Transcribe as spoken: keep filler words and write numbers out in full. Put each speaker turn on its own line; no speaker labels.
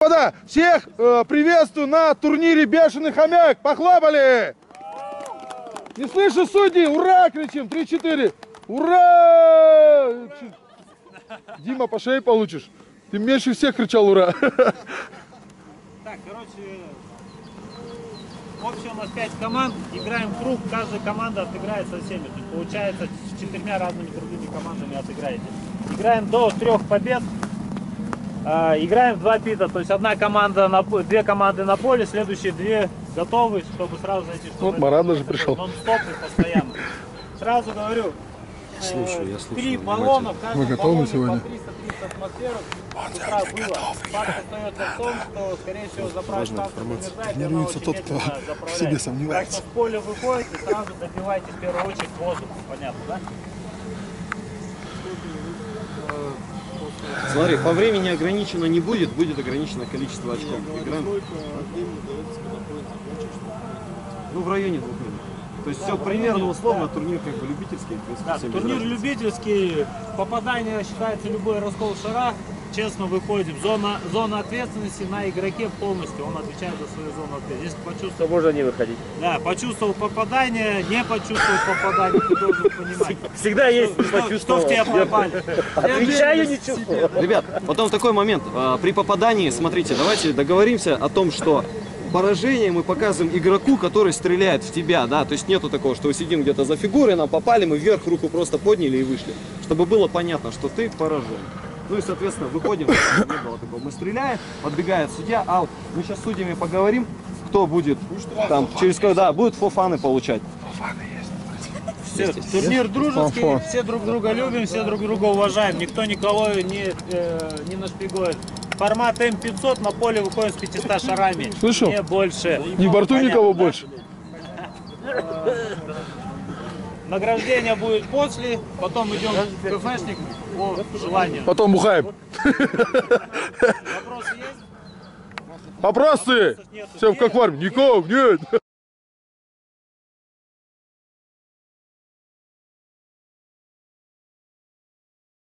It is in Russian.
господа, всех э, приветствую на турнире «Бешеный хомяк». Похлопали! Не слышу судьи, ура, кричим, три-четыре. Ура! Дима, по шее получишь. Ты меньше всех кричал ура.
Так, короче, общее у нас пять команд, играем в круг, каждая команда отыграет со всеми. То есть получается, с четырьмя разными другими командами отыграете. Играем до трех побед, а, играем в два пита, то есть одна команда, на, две команды на поле, следующие две готовы, чтобы сразу зайти. Чтобы
Вот Марат даже пришел.
Нон-стоп и постоянно. Сразу говорю,
Слушаю, я слушаю.
три баллона, в каждом
Вы готовы
баллоне
сегодня?
по триста тридцать атмосферок. С утра было. Факт остается в том, что, скорее всего, заправить станцию замерзает.
Тренируется тот, кто в себе сомневается.
Так что в поле выходите, сразу добивайте в первую очередь воздух. Понятно, да?
Смотри, по времени ограничено не будет, будет ограничено количество очков. Играем. Ну, в районе двух минут. То есть все примерно условно, турнир как бы любительский.
Да, турнир любительский, попадание считается любой раскол шара. Честно выходим. Зона, зона ответственности на игроке полностью. Он отвечает за свою зону ответственности. Если почувствовал,
можно не выходить.
Да, почувствовал попадание, не почувствовал попадание, ты должен понимать.
Всегда есть
Что,
почувствовал.
что в тебя попали.
Отвечаю, не чувствую.
Ребят, потом такой момент. А, При попадании, смотрите, давайте договоримся о том, что поражение мы показываем игроку, который стреляет в тебя, да, то есть нету такого, что мы сидим где-то за фигурой, нам попали, мы вверх руку просто подняли и вышли, чтобы было понятно, что ты поражен. Ну и, соответственно, выходим, не было такого, мы стреляем, подбегает судья, а мы сейчас с судьями поговорим, кто будет там, через когда, будут фофаны получать.
Все, турнир дружеский, все друг друга любим, все друг друга уважаем, никто никого не, э, не нашпигует. Формат эм пятьсот, на поле выходим с пятьюстами шарами,
Слышал?
не больше.
Не в борту
Понятно,
никого
да?
больше.
Награждение будет после, потом идем в КФшник по желанию.
Потом бухаем.
Вопросы есть?
Вопросы?
Нету.
Все как в армии. Никого, нет.